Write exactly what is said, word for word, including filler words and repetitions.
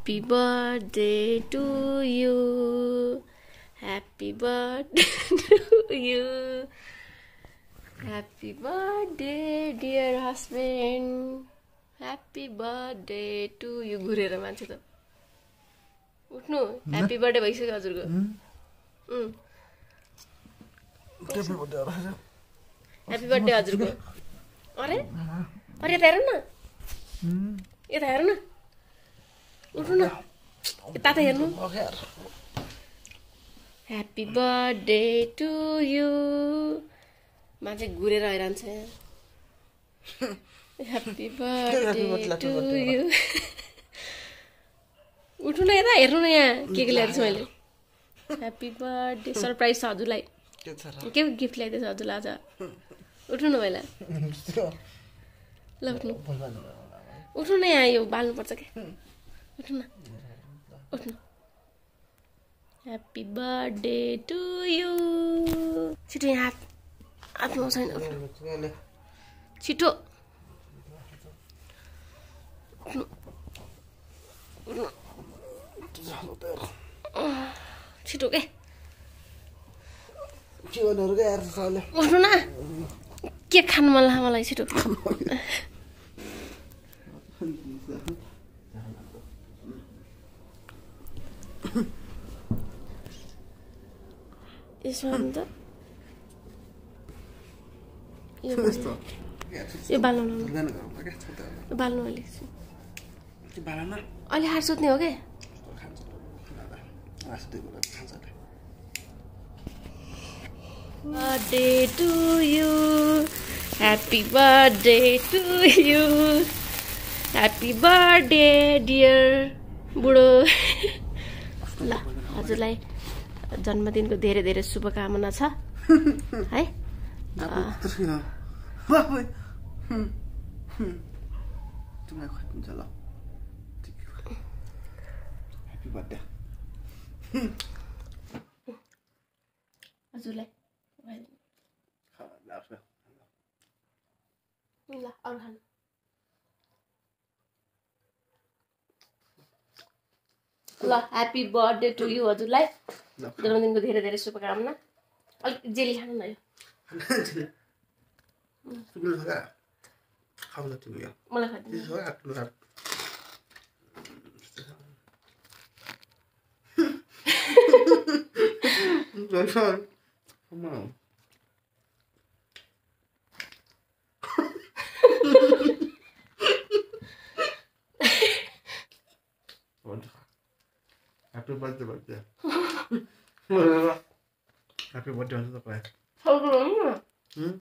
Happy birthday to you. Happy birthday to you. Happy birthday dear husband. Happy birthday to you. घुरेर मान्छे त उठ्नु. Happy birthday भइसक्यो हजुरको. उम् Happy birthday. Happy birthday हजुरको. अरे अरे यता हेर्नु न. यता हेर्नु न. उठ्नु न. यता त हेर्नु. Happy birthday to you. मान्छे घुरेर हैरान छ. Happy birthday to you. उठ्नु न यता हेर्नु न यहाँ के के ल्याएको छु मैले. Happy birthday सरप्राइज छ हजुरलाई. के गिफ्ट ल्याइदिएछ हजुरलाई आज. उठ्नु न पहिला. ल उठ्नु. उठ्नु न यहाँ यो बाल्नु पर्छ के. उठ्नु न. उठ्नु. Happy birthday to you. छिटो यहाँ हात हातमा छैन. छिटो. छिटो के उठ्नु न. के खानु मन लाग्यो मलाई. छिटो. यसमा त यो बाल्नु बाल्नु अलिक अलि हात सुत्ने हो क्या. Birthday to you. Happy birthday to you. Happy birthday dear बुढो. ल हजुरलाई जन्मदिनको धेरै धेरै शुभकामना छ है. हजुरलाई ल अरू खानु. ल ह्याप्पी बर्थडे टु यु हजुरलाई. जन्मदिनको धेरै धेरै शुभकामना. अलिक जेली खानु न यो. मलाई खाइदिनु. Happy birthday birthday. Happy birthday to the